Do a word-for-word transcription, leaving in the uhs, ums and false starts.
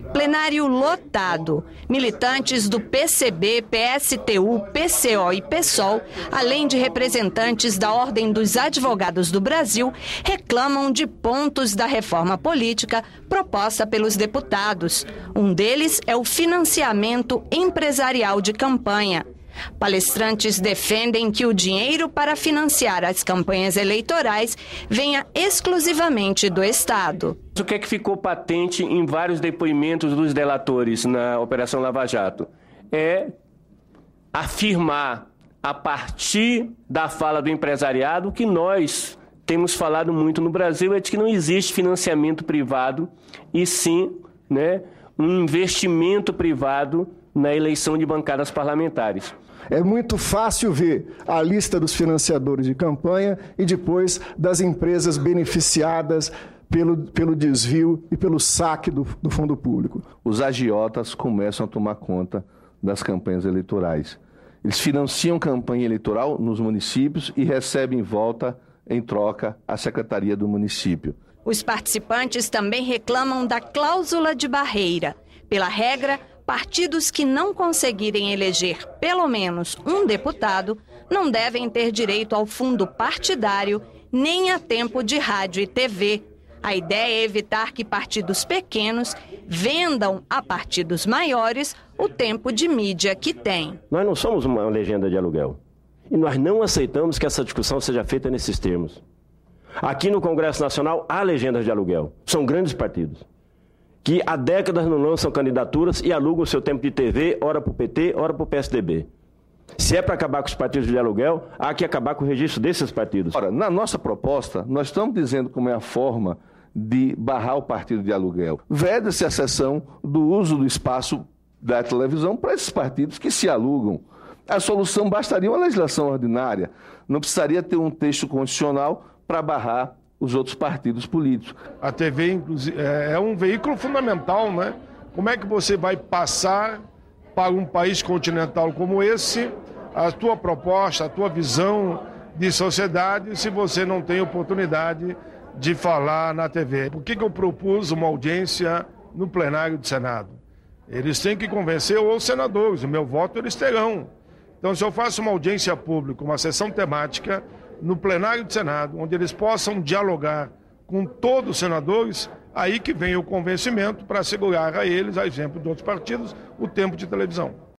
Plenário lotado. Militantes do P C B, P S T U, P C O e PSOL, além de representantes da Ordem dos Advogados do Brasil, reclamam de pontos da reforma política proposta pelos deputados. Um deles é o financiamento empresarial de campanha. Palestrantes defendem que o dinheiro para financiar as campanhas eleitorais venha exclusivamente do Estado. O que é que ficou patente em vários depoimentos dos delatores na Operação Lava Jato? É afirmar, a partir da fala do empresariado, que nós temos falado muito no Brasil, é de que não existe financiamento privado, e sim, né, um investimento privado na eleição de bancadas parlamentares. É muito fácil ver a lista dos financiadores de campanha e depois das empresas beneficiadas pelo, pelo desvio e pelo saque do, do fundo público. Os agiotas começam a tomar conta das campanhas eleitorais. Eles financiam campanha eleitoral nos municípios e recebem em volta, em troca, a secretaria do município. Os participantes também reclamam da cláusula de barreira. Pela regra, partidos que não conseguirem eleger pelo menos um deputado não devem ter direito ao fundo partidário nem a tempo de rádio e T V. A ideia é evitar que partidos pequenos vendam a partidos maiores o tempo de mídia que têm. Nós não somos uma legenda de aluguel e nós não aceitamos que essa discussão seja feita nesses termos. Aqui no Congresso Nacional há legendas de aluguel, são grandes partidos que há décadas não lançam candidaturas e alugam o seu tempo de T V, ora para o P T, ora para o P S D B. Se é para acabar com os partidos de aluguel, há que acabar com o registro desses partidos. Ora, na nossa proposta, nós estamos dizendo como é a forma de barrar o partido de aluguel. Veda-se a cessão do uso do espaço da televisão para esses partidos que se alugam. A solução bastaria uma legislação ordinária, não precisaria ter um texto constitucional para barrar os outros partidos políticos. A T V, inclusive, é um veículo fundamental, né? Como é que você vai passar para um país continental como esse a tua proposta, a tua visão de sociedade, se você não tem oportunidade de falar na T V? Por que que eu propus uma audiência no plenário do Senado? Eles têm que convencer os senadores, o meu voto eles terão. Então, se eu faço uma audiência pública, uma sessão temática, no plenário do Senado, onde eles possam dialogar com todos os senadores, aí que vem o convencimento para assegurar a eles, a exemplo de outros partidos, o tempo de televisão.